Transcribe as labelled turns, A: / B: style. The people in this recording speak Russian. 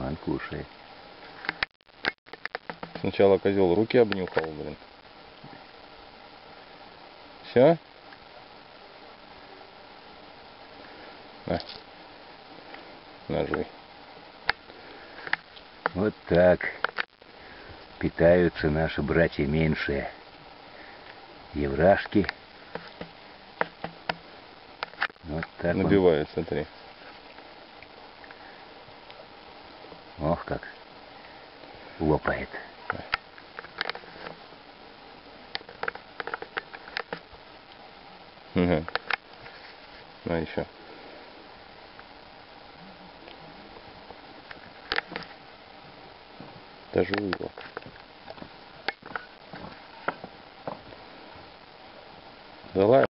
A: Он кушает.
B: Сначала козел руки обнюхал, блин. Все? Ножуй.
A: Вот так питаются наши братья меньшие. Еврашки. Вот так
B: набивает, смотри.
A: Ох, как лопает.
B: Угу. На еще. Даже его. Давай.